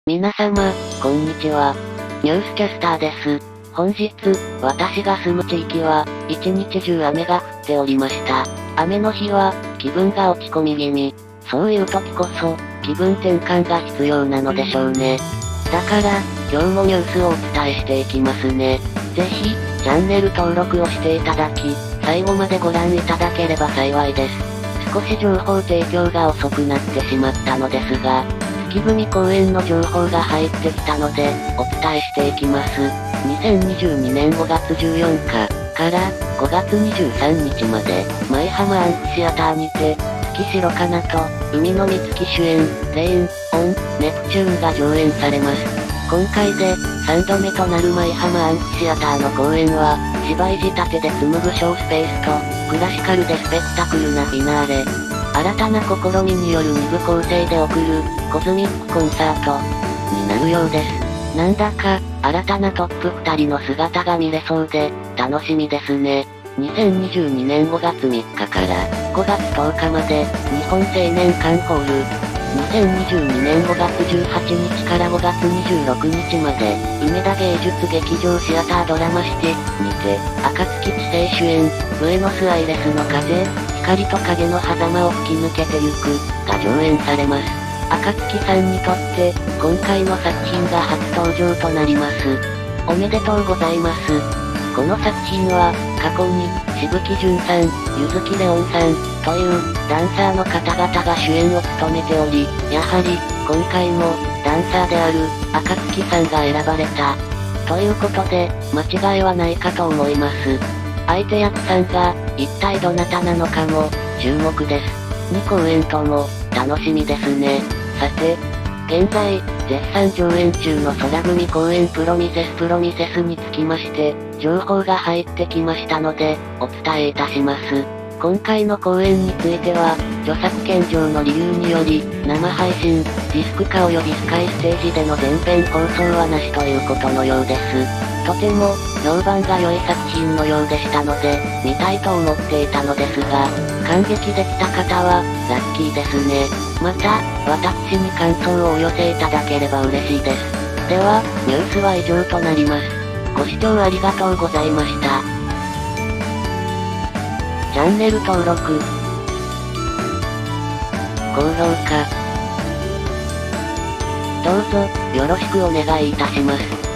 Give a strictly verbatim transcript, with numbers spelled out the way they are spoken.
皆様、こんにちは。ニュースキャスターです。本日、私が住む地域は、一日中雨が降っておりました。雨の日は、気分が落ち込み気味。そういう時こそ、気分転換が必要なのでしょうね。だから、今日もニュースをお伝えしていきますね。ぜひ、チャンネル登録をしていただき、最後までご覧いただければ幸いです。少し情報提供が遅くなってしまったのですが、月組公園の情報が入ってきたので、お伝えしていきます。にせんにじゅうにねんごがつじゅうよっかからごがつにじゅうさんにちまで、舞浜アンフシアターにて、月白かなと、海の美月主演、レイン、オン、ネプチューンが上演されます。今回で、さんどめとなる舞浜アンフシアターの公演は、芝居仕立てで紡ぐショースペースと、クラシカルでスペクタクルなフィナーレ。新たな試みによるにぶ構成で送る、コズミックコンサート、になるようです。なんだか、新たなトップふたりの姿が見れそうで、楽しみですね。にせんにじゅうにねんごがつみっかからごがつとおかまで、日本青年館ホール。にせんにじゅうにねんごがつじゅうはちにちからごがつにじゅうろくにちまで、梅田芸術劇場シアタードラマシティにて、暁知世主演、ブエノスアイレスの風、光と影の狭間を吹き抜けてゆく、が上演されます。暁さんにとって、今回の作品が初登場となります。おめでとうございます。この作品は、過去に、渋木淳さん、柚木レオンさん、という、ダンサーの方々が主演を務めており、やはり、今回も、ダンサーである、暁さんが選ばれた。ということで、間違いはないかと思います。相手役さんが、一体どなたなのかも、注目です。にこうえんとも、楽しみですね。さて、現在、絶賛上演中の空組公演プロミセスプロミセスにつきまして、情報が入ってきましたので、お伝えいたします。今回の公演については、著作権上の理由により、生配信、ディスク化及びスカイステージでの全編放送はなしということのようです。とても、評判が良い作品のようでしたので、見たいと思っていたのですが、感激できた方は、ラッキーですね。また、私に感想をお寄せいただければ嬉しいです。では、ニュースは以上となります。ご視聴ありがとうございました。チャンネル登録、高評価、どうぞ、よろしくお願いいたします。